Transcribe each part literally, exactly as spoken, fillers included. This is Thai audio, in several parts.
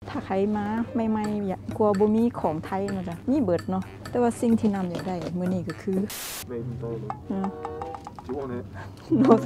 ถ้าใครมาไม่ไม่อยากกลัวบ่มีของไทยเนาะจ้ะนี่เบิดเนาะแต่ว่าสิ่งที่นำอยากได้มื้อนี้ก็คืออ่าโน้ต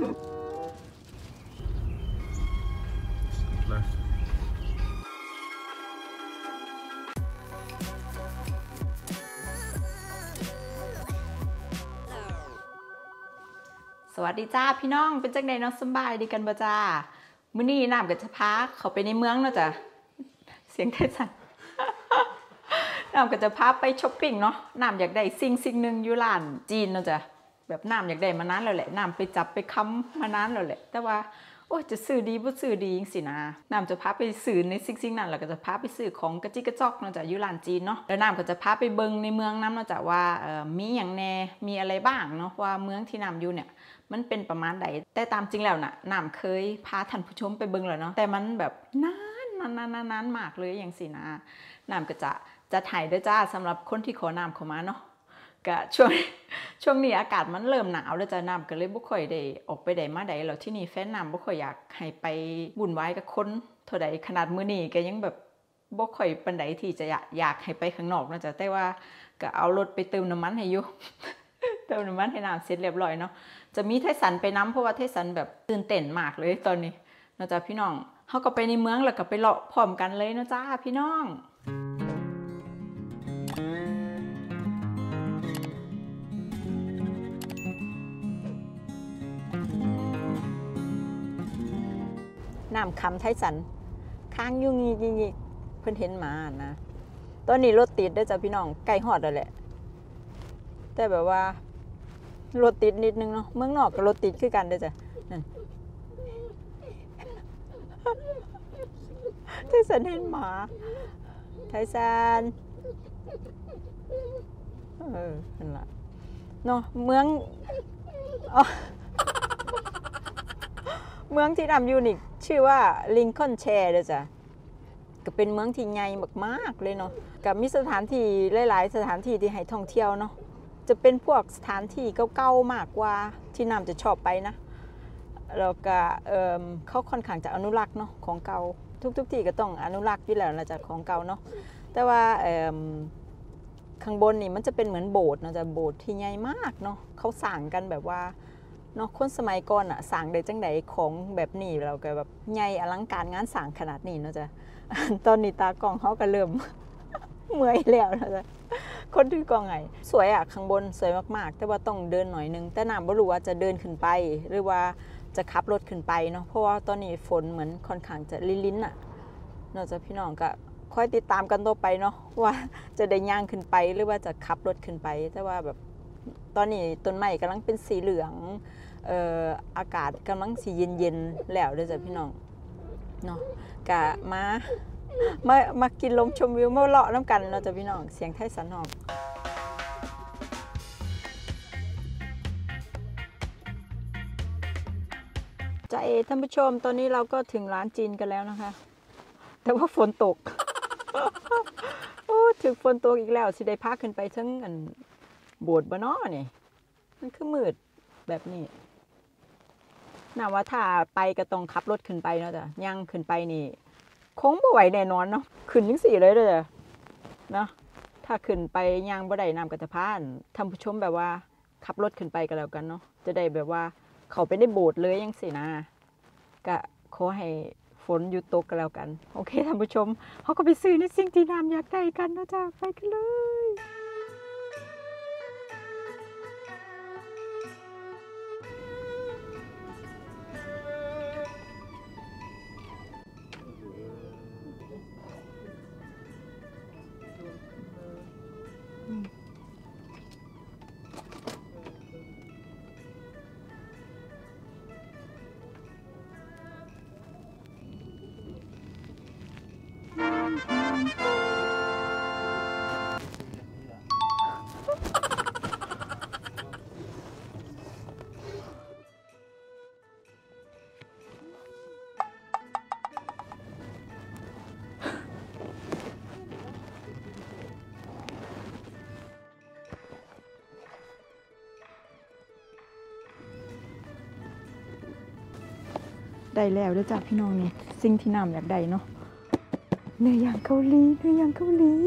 สวัสดีจ้าพี่น้องเป็นจังได๋เนาะสบายดีกันบ่จ้ามื้อนี้น้ำก็จะพาเขาไปในเมืองเนาะจ้ะเสียงไทยสั่นน้ำก็จะพาไปช้อปปิ้งเนาะน้ำอยากได้สิ่งสิ่งหนึ่งอยู่ร้านจีนเนาะจ้ะแบบน้ำอยากได้มานานแล้วแหละน้ำไปจับไปค้ำมานานแล้วแหละแต่ว่าโอ้จะซื้อดีบ่ซื้อดีจังซี่นะน้ำจะพาไปซื้อในสิ่งสิ่งนั้นแล้วก็จะพาไปซื้อของกระจิกกระจอกเนาะจ้ะอยู่ร้านจีนเนาะแล้วน้ำก็จะพาไปเบิ่งในเมืองน้ำเนาะจ้ะว่าเอ่อมีหยังแน่มีอะไรบ้างเนาะว่าเมืองที่น้ำอยู่เนี่ยมันเป็นประมาณใดแต่ตามจริงแล้วน่ะน้ำเคยพาท่านผู้ชมไปเบิ่งแล้วเนาะแต่มันแบบนานนานนานนานมากเลยอย่างสินะน้ำก็จะจะถ่ายด้วยจ้าสำหรับคนที่ขอน้ำเข้ามาเนาะก็ช่วงช่วงนี้อากาศมันเริ่มหนาวแล้วจ้าน้ำก็เลยบ่ค่อยได้ออกไปใดมาใดแล้วที่นี่แฟนน้ำบ่ค่อยอยากให้ไปวุ่นวายกับคนเท่าใดขนาดมื้อนี้ก็ยังแบบบ่ค่อยปานใดที่จะอยากให้ไปข้างนอกนะจ้ะแต่ว่าก็เอารถไปเติมน้ำมันให้อยู่ เติมน้ำมันให้น้ำเสร็จเรียบร้อยเนาะจะมีไทสันไปน้ำเพราะว่าไทสันแบบตื่นเต้นมากเลยตอนนี้นะจ๊ะพี่น้องเขาก็ไปในเมืองแล้วก็ไปเลาะพร้อมกันเลยนะจ้าพี่น้องน้ำคำไทสันค้างยุ่งยี่ยี่เพิ่นเห็นมานะตอนนี้รถติดด้วยจ้ะพี่น้องใกล้ฮอดแล้วแหละแต่แบบว่ารถติดนิดนึงเนาะเมืองนอกกับรถติดคือกันเด้อจ้ะนั่นไทสันเห็นหมาไทสันเออนั่นล่ะเนาะเมืองอ๋อเมืองที่นำอยู่นี่ชื่อว่าลิงคอล์นแชร์เด้อจ้ะก็เป็นเมืองที่ใหญ่มากๆเลยเนาะกับมีสถานที่หลายๆสถานที่ที่ให้ท่องเที่ยวเนาะจะเป็นพวกสถานที่เก่าๆมากกว่าที่น้ำจะชอบไปนะแล้วก็เอ่อเขาค่อนข้างจะอนุรักษ์เนาะของเก่าทุกๆที่ก็ต้องอนุรักษ์อยู่แล้วนะจ๊ะของเก่าเนาะแต่ว่าเอ่อข้างบนนี่มันจะเป็นเหมือนโบสถ์นะจ๊ะโบสถ์ที่ใหญ่มากเนาะเขาสร้างกันแบบว่าเนาะคนสมัยก่อนอะสร้างได้จังใดของแบบนี้เราก็แบบใหญ่อลังการงานสร้างขนาดนี้เนาะจ๊ะตอนนี้ตากล้องเขาก็เริ่ม เมื่อยแล้วนะจ๊ะคนถือกองไงสวยอ่ะข้างบนสวยมากๆแต่ว่าต้องเดินหน่อยนึงแต่น้ำไม่รู้ว่าจะเดินขึ้นไปหรือว่าจะขับรถขึ้นไปเนาะเพราะว่าตอนนี้ฝนเหมือนค่อนข้างจะลิ้นๆอ่ะนอกจากพี่น้องก็ค่อยติดตามกันต่อไปเนาะว่าจะได้ย่างขึ้นไปหรือว่าจะขับรถขึ้นไปแต่ว่าแบบตอนนี้ต้นไม้กำลังเป็นสีเหลืองเอ่ออากาศกำลังสีเย็นๆแล้วเด้อจ้ะพี่น้องเนาะกะมามามากินลมชมวิวมาเลาะน้ำกันเราจะพี่น้องเสียงไทยสันหอกจ้าเอท่านผู้ชมตอนนี้เราก็ถึงร้านจีนกันแล้วนะคะแต่ว่าฝนตก โอ้ถึงฝนตกอีกแล้วสิได้พาขึ้นไปทั้งอันโบสถ์บ่เนาะนี่มันคือมืดแบบนี้น่าว่าถ้าไปก็ต้องขับรถขึ้นไปเนาะจ้ะย่างขึ้นไปนี่คงบ่ไหวแน่นอนเนาะขึ้นจังสี่เลยเด้อเนาะถ้าขึ้นไปย่างบ่ได้น้ำก็จะพานท่านผู้ชมแบบว่าขับรถขึ้นไปก็แล้วกันเนาะจะได้แบบว่าเขาไปได้โบสถ์เลยจังสี่นะก็ขอให้ฝนหยุดตกก็แล้วกันโอเคท่านผู้ชมเขาก็ไปซื้อในสิ่งที่น้ำอยากได้กันนะจ๊ะไปกันเลยได้แล้วเด้อจ้ะพี่น้องนี่สิ่งที่น้ำอยากได้เนาะเนื้อย่างเกาหลีเนื้อย่างเกาหลี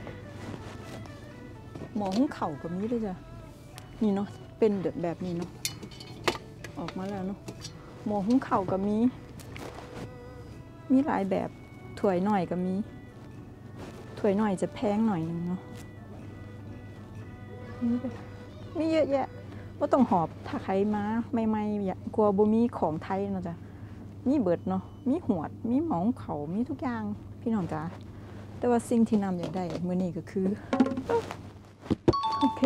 หมอหุงเข่ากับนี้ด้วยจ้ะนี่เนาะเป็นแบบนี้เนาะออกมาแล้วเนาะหมอหุงเข่ากับมีมีหลายแบบถ้วยหน่อยกับมีถ้วยหน่อยจะแพงหน่อยนึงเนาะมีเยอะแยะว่าต้องหอบถ้าใครมาไม่ไม่กลัวบ่มีของไทยเนาะจ้ะมีเบิดเนาะมีหวดมีหมองเขามีทุกอย่างพี่น้องจ้าแต่ว่าสิ่งที่นำอยากได้มื้อนี้ก็คือโอเค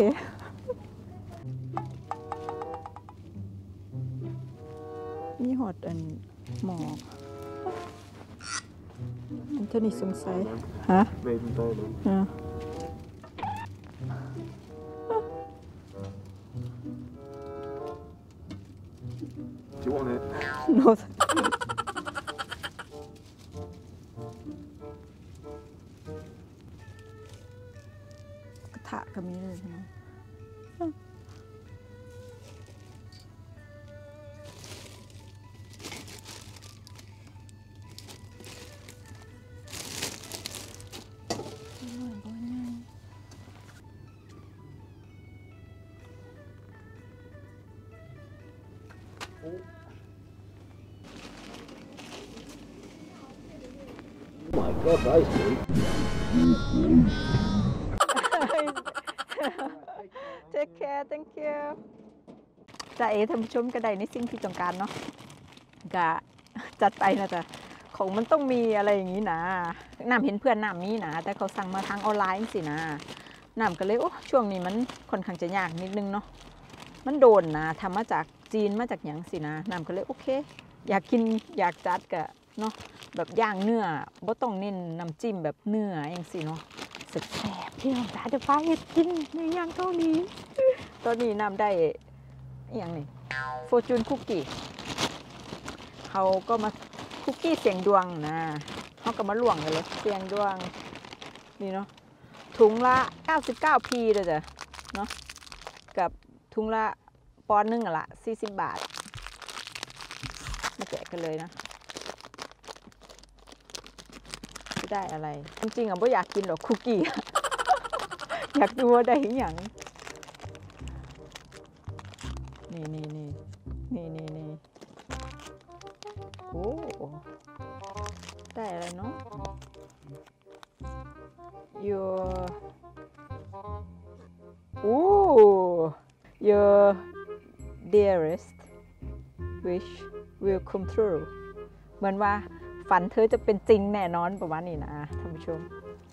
มีหอดอันหมอกอันเท่านี้สงสัยฮะอ่า Do you want it? No. กระทะก็มีเลยใช่ไหม Oh my god, that is big. Take care, thank you. จะเอ๋ท่านผู้ชมก็ได้ในสิ่งที่ต้องการเนาะกะจัดไปนะจ๊ะของมันต้องมีอะไรอย่างนี้นะน้ำเห็นเพื่อนน้ำมีนะแต่เขาสั่งมาทางออนไลน์สินะน้ำก็เลยโอ้ช่วงนี้มันค่อนข้างจะยากนิดนึงเนาะมันโดนนะทำมาจากจีนมาจากหยังสินะน้ำก็เลยโอเคอยากกินอยากจัดกะเนาะแบบย่างเนื้อบ่ต้องเน้นน้ำจิ้มแบบเนื้ออย่างสิเนาะแซ่บๆที่น้องจ๋าจะพาเฮ็ดกินในย่างเกาหลีตอนนี้น้ำได้อย่างนี้โฟร์จูนคุกกี้เขาก็มาคุกกี้เสียงดวงนะเขาก็มาล่วงเลยเสียงดวงนี่เนาะถุงละเก้าสิบเก้า พี เลยจ้ะเนาะกับถุงละปอนด์นึงอะละสี่สิบบาทมาแกะกันเลยนะจะได้อะไรจริงๆอ่ะไม่อยากกินหรอกคุกกี้ อยากดูว่าได้อย่างนี่นี่นี่นี่นี่นี่โอ้ได้อะไรเนาะ your โอ้ your dearest wish will come true เหมือนว่าฝันเธอจะเป็นจริงแน่นอนประมาณนี้นะท่านผู้ชม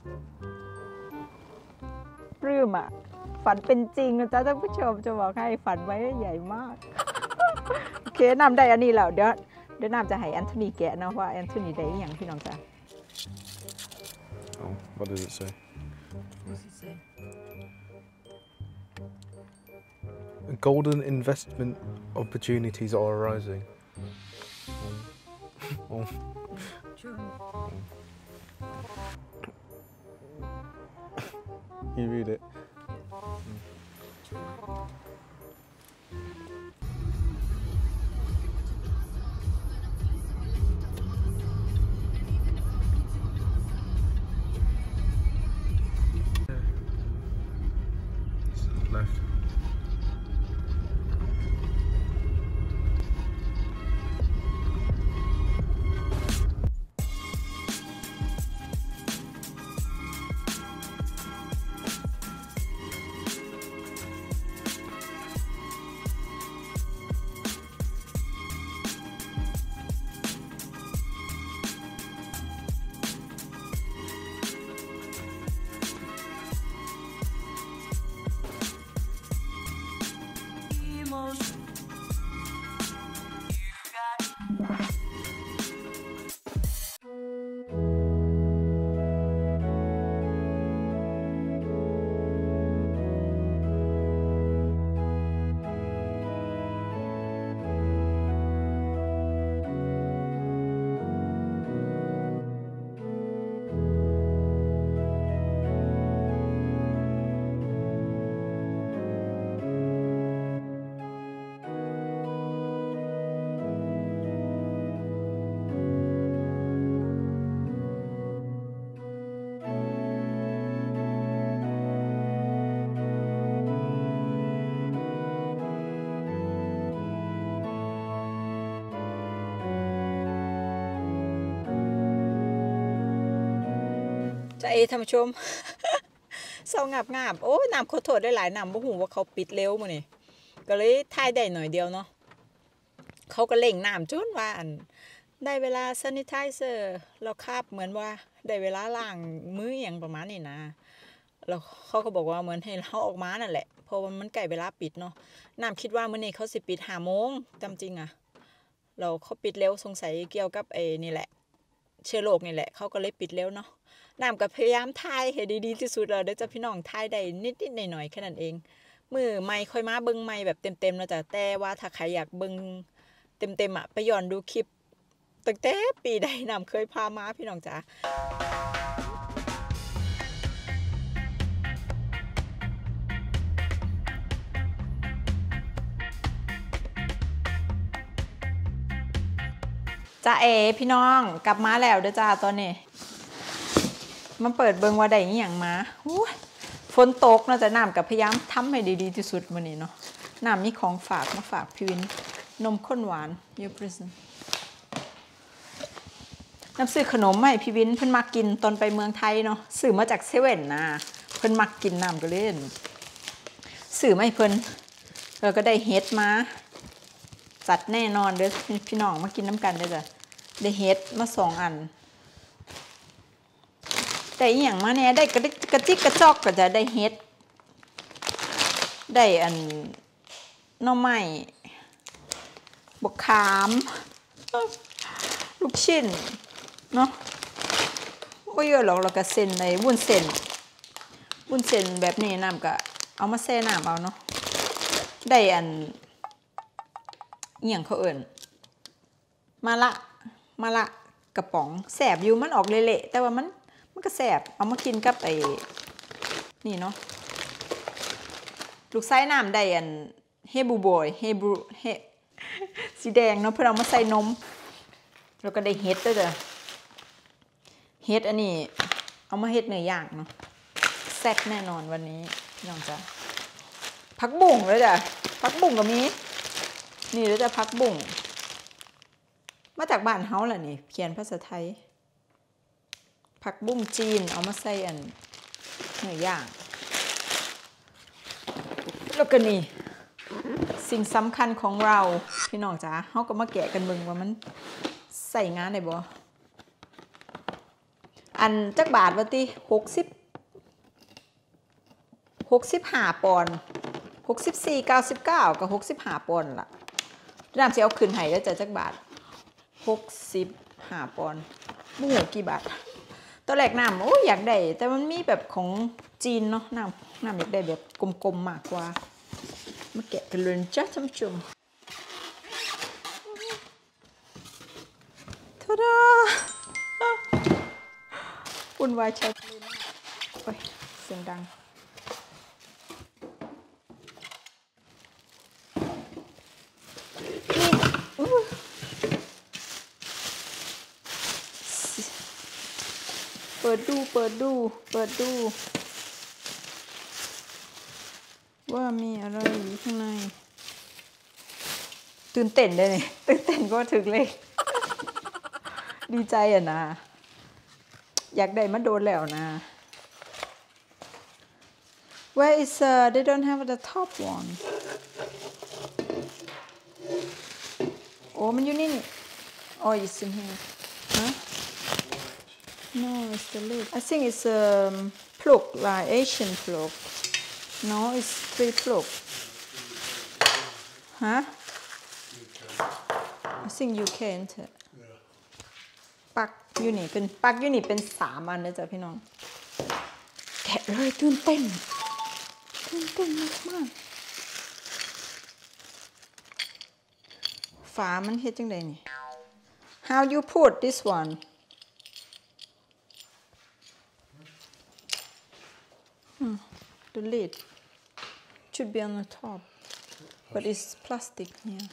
ปลื้มอ่ะฝันเป็นจริงนะจ๊ะท่านผู้ชมจะบอกให้ฝันไว้ใหญ่มาก โอเคนำได้อันนี้แล้วเดี๋ยวเดี๋ยวนำจะให้แอนโทนีแกะนะว่าแอนโทนีได้อย่างพี่น้องจ๊ะ Oh, what does it say? What's it say? Golden investment opportunities are arising. Oh. Oh. You read it. Left. จะเอท่านผู้ชม เศร้างับงับโอ้น้ำขอโทษได้หลายน้ำบ่หูว่าเขาปิดเร็วมื้อนี่ก็เลยถ่ายได้หน่อยเดียวเนาะเขาก็เล่งน้ำจนว่าอันได้เวลา sanitizer แล้วคาบเหมือนว่าได้เวลาล้างมืออย่างประมาณนี้นะแล้วเขาก็บอกว่าเหมือนให้เราออกมานั่นแหละเพราะว่ามันใกล้เวลาปิดเนาะน้ำคิดว่ามื้อนี้เขาสิปิดห้าโมงจำจริงอะเราเขาปิดเร็วสงสัยเกี่ยวกับไอ้นี่แหละเชื้อโรคนี่แหละเขาก็เลยปิดเร็วเนาะน้ำก็พยายามถ่ายให้ดีๆที่สุดแล้วเดี๋ยวจะพี่น้องถ่ายได้นิดๆหน่อยๆแค่นั้นเองมือไม่ค่อยมาเบิ่งไม่แบบเต็มๆแล้วจ้ะแต่ว่าถ้าใครอยากเบิ่งเต็มๆอ่ะไปย้อนดูคลิปตั้งแต่ปีใดน้ำเคยพามาพี่น้องจ๋าจ้าเอพี่น้องกลับมาแล้วเด้อจ้าตอนนี้มาเปิดเบิ่งว่าได้อีหยังมาฝนตกเนาะจ้ะน้ำกับพยายามทำให้ดีๆที่สุดมื้อนี้เนาะน้ำมีของฝากมาฝากพี่วินนมข้นหวานยูพริสน้ำซื้อขนมให้พี่วินเพิ่นมากินตอนไปเมืองไทยเนาะซื้อมาจากเซเว่นนะเพิ่นมักกินน้ำก็เล่นซื้อมาให้เพิ่นแล้วก็ได้เฮ็ดมาจัดแน่นอนเด้อพี่น้องมากินน้ำกันเด้อจ้ะได้เฮ็ดมาสองอันได้อีหยังมาแน่ได้กระกระจิกกระจอกก็จะได้เฮ็ดได้อันหน่อไม้บกขามลูกชิ้นเนาะไม่เยอะหรอกเราก็เส้นในวุ้นเส้นวุ้นเส้นแบบนี้น้ำก็เอามาแช่น้ำเอาเนาะได้อันเอี่ยงเขาเอิ่นมาละมาละกระป๋องแสบอยู่มันออกเละๆแต่ว่ามันมันก็แสบเอามากินกับไอ้นี่เนาะลูกไส้น้ำได้อันเฮบูบอยเฮบูเฮสีแดงเนาะเพื่อเอามาใส่นมแล้วก็ได้เฮ็ดด้วยจ้ะเฮ็ดอันนี้เอามาเฮ็ดเนื้อย่างเนาะแซ่บแน่นอนวันนี้พี่น้องจ้ะผักบุ้งเลยจ้ะผักบุ้งก็มีนี่แล้วจะผักบุ้งมาจากบ้านเฮาแหละนี่เขียนภาษาไทยผักบุ้งจีนเอามาใส่อันเนื้อย่างแล้วก็นี่สิ่งสำคัญของเราพี่น้องจ๋าเฮาก็มาแกะกันเบิ่งว่ามันใส่งานได้บ่อันจักบาทว่าติหกสิบ หกสิบห้าปอนด์หกสิบสี่ เก้าสิบเก้ากับหกสิบห้าปอนด์ล่ะน้ำสิเอาขึ้นให้แล้วจ้ะจักบาทหกสิบห้าปอนด์บ่ฮู้กี่บาทตอนแรกน้ำโอ้ยอยากได้แต่มันมีแบบของจีนเนาะน้ำน้ำอยากได้แบบกลมๆมากกว่ามาแกะกันเลยจ้ะท่านผู้ชมทาดาวุ่นวายใช้เลยนะโอ้ยเสียงดังเปิดดูเปิดดูเปิดดูว่ามีอะไรอยู่ข้างในตื่นเต้นเลยเนี่ยตื่นเต้นก็ถึงเลยดีใจอ่ะนะอยากได้มาโดนแล้วนะ Where is uh they don't have the top one โอ้มันอยู่นี่นี่ Oh it's in here huh No it's the lid I think it's um plug like Asian plug No it's three plug Huh I think you can'tปลั๊กอยู่นี่เป็นปลั๊กอยู่นี่เป็นสามอันนะจ๊ะพี่น้องแกะเลยตื่นเต้นตื่นเต้นมากมากฝามันเฮ็ดจังไดนี่ How you put this one hmm, the lid should be on the top but it's plastic here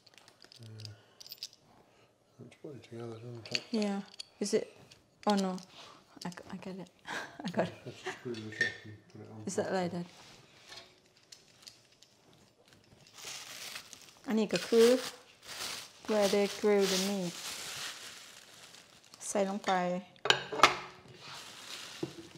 It's put it together, doesn't it? Yeah. Is it? Oh no. I, I get it. I got it. Let's screw this up and put it on. Is that like that? อันนี้ก็คือ where they grill the meat ใส่ลงไป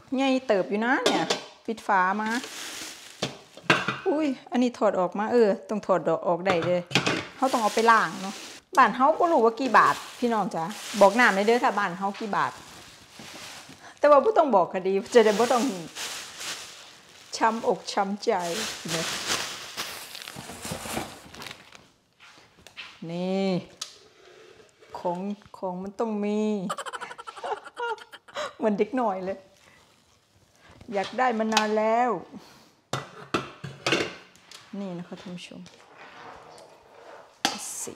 ใหญ่เติบอยู่นะเนี่ยปิดฝามาอุ้ยอันนี้ถอดออกมาเออต้องถอดดอกออกได้เลยเขาต้องเอาไปล้างเนาะบ้านเขาก็รู้ว่ากี่บาทพี่น้องจ๋าบอกน้ำในเด้อค่ะบ้านเขากี่บาทแต่ว่าไม่ต้องบอกคดีจะได้ไม่ต้องช้ำอกช้ำใจเนี่ยนี่ของของมันต้องมีเหมือนเด็กหน่อยเลยอยากได้มานานแล้วนี่นะคะท่านผู้ชมสิ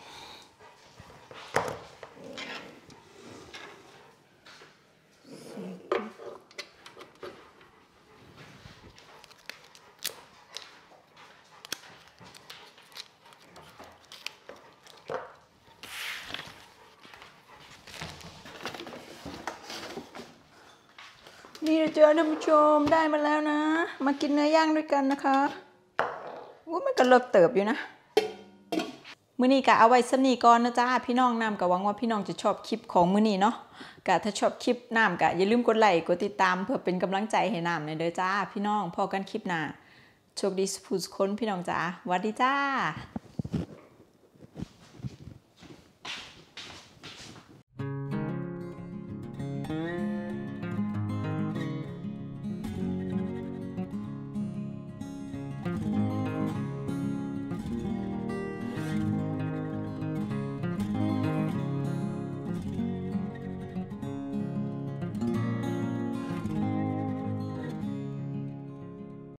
นี่นะจ๊ะท่านผู้ชมได้มาแล้วนะมากินเนื้อย่างด้วยกันนะคะว่ามันก็เลิกเติบอยู่นะมื้อนี้กะเอาไว้สำนีก่อนนะจ๊ะพี่น้องน้ำกะหวังว่าพี่น้องจะชอบคลิปของมื้อนี้เนาะกะถ้าชอบคลิปน้ำกะอย่าลืมกดไลค์กดติดตามเพื่อเป็นกำลังใจให้น้ำหน่อยเด้อจ้าพี่น้องพอกันคลิปหน้าโชคดีสุขสุขคนพี่น้องจ้าหวัดดีจ้า